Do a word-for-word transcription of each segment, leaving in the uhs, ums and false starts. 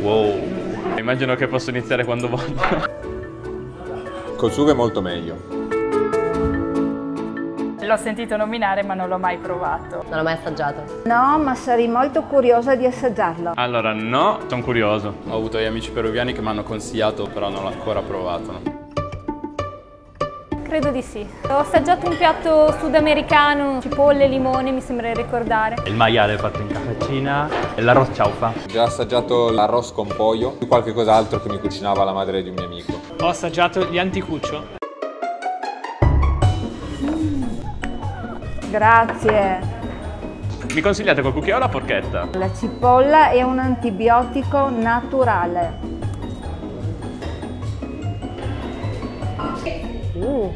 Wow. Immagino che posso iniziare quando voglio. Col sugo è molto meglio. L'ho sentito nominare ma non l'ho mai provato. Non l'ho mai assaggiato. No, ma sarei molto curiosa di assaggiarlo. Allora, no, sono curioso. Ho avuto gli amici peruviani che mi hanno consigliato, però non l'ho ancora provato. No? Credo di sì. Ho assaggiato un piatto sudamericano, cipolle e limone, mi sembra di ricordare. Il maiale fatto in cafecina e l'arroz chaufa. Ho già assaggiato l'arroz con pollo e qualche cos'altro che mi cucinava la madre di un mio amico. Ho assaggiato gli anticuccio. Grazie. Mi consigliate col cucchiaio o la forchetta? La cipolla è un antibiotico naturale. Uh.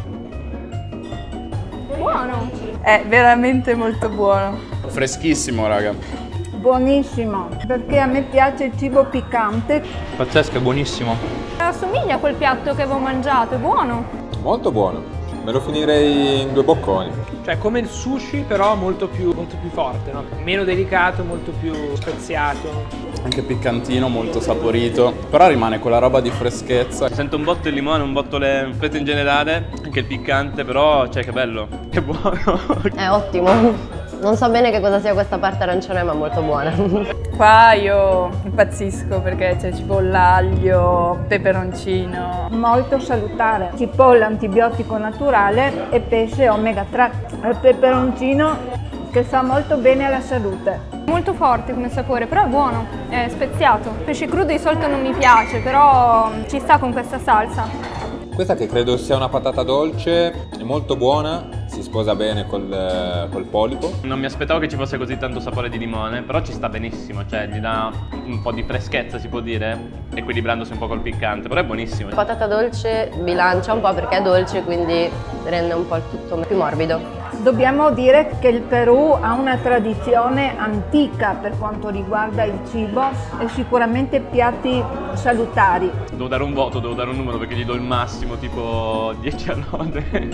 Buono! È veramente molto buono. Freschissimo, raga. Buonissimo, perché a me piace il cibo piccante. Pazzesco, è buonissimo. Assomiglia a quel piatto che avevo mangiato, è buono. Molto buono. Me lo finirei in due bocconi. Cioè come il sushi, però molto più, molto più forte, no? Meno delicato, molto più speziato. Anche piccantino, molto saporito. Però rimane quella roba di freschezza. Si sente un botto il limone, un botto le fette in generale, anche il piccante, però, cioè, che bello, che buono. È ottimo. Non so bene che cosa sia questa parte arancione, ma molto buona. Qua io impazzisco perché c'è cipolla, aglio, peperoncino. Molto salutare. Cipolla antibiotico naturale e pesce omega tre. Il peperoncino che fa molto bene alla salute. Molto forte come sapore, però è buono, è speziato. Pesce crudo di solito non mi piace, però ci sta con questa salsa. Questa che credo sia una patata dolce, è molto buona, si sposa bene col, col polipo. Non mi aspettavo che ci fosse così tanto sapore di limone, però ci sta benissimo, cioè gli dà un po' di freschezza, si può dire, equilibrandosi un po' col piccante, però è buonissimo. La patata dolce bilancia un po' perché è dolce, quindi rende un po' il tutto più morbido. Dobbiamo dire che il Perù ha una tradizione antica per quanto riguarda il cibo e sicuramente piatti salutari. Devo dare un voto, devo dare un numero perché gli do il massimo, tipo dieci a lode.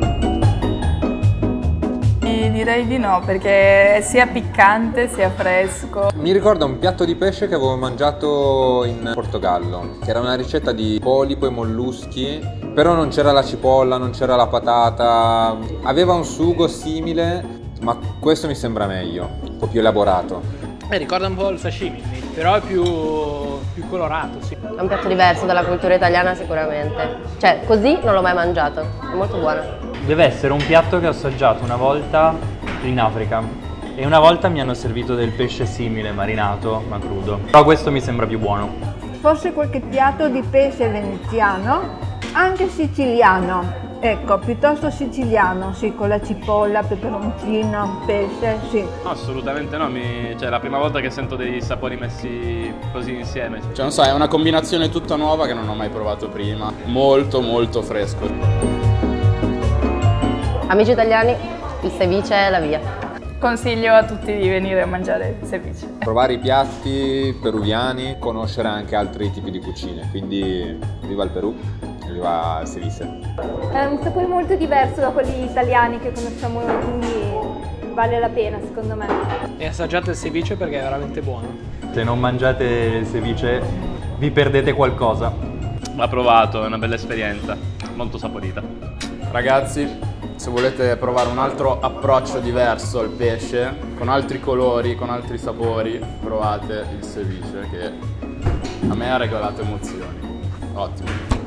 Direi di no, perché è sia piccante sia fresco. Mi ricorda un piatto di pesce che avevo mangiato in Portogallo, che era una ricetta di polipo e molluschi, però non c'era la cipolla, non c'era la patata, aveva un sugo simile, ma questo mi sembra meglio, un po' più elaborato. Eh, ricorda un po' il sashimi, però è più, più colorato, sì. È un piatto diverso dalla cultura italiana sicuramente. Cioè, così non l'ho mai mangiato, è molto buono. Deve essere un piatto che ho assaggiato una volta in Africa e una volta mi hanno servito del pesce simile, marinato, ma crudo. Però questo mi sembra più buono. Forse qualche piatto di pesce veneziano, anche siciliano. Ecco, piuttosto siciliano, sì, con la cipolla, peperoncino, pesce, sì. No, assolutamente no, mi... cioè è la prima volta che sento dei sapori messi così insieme. Cioè non so, è una combinazione tutta nuova che non ho mai provato prima. Molto molto fresco. Amici italiani, il ceviche è la via. Consiglio a tutti di venire a mangiare ceviche. Provare i piatti peruviani, conoscere anche altri tipi di cucine, quindi viva il Perù, viva il ceviche. È un sapore molto diverso da quelli italiani che conosciamo noi, quindi vale la pena secondo me. E assaggiate il ceviche perché è veramente buono. Se non mangiate il ceviche vi perdete qualcosa. Va provato, è una bella esperienza, molto saporita. Ragazzi, se volete provare un altro approccio diverso al pesce, con altri colori, con altri sapori, provate il ceviche che a me ha regalato emozioni. Ottimo.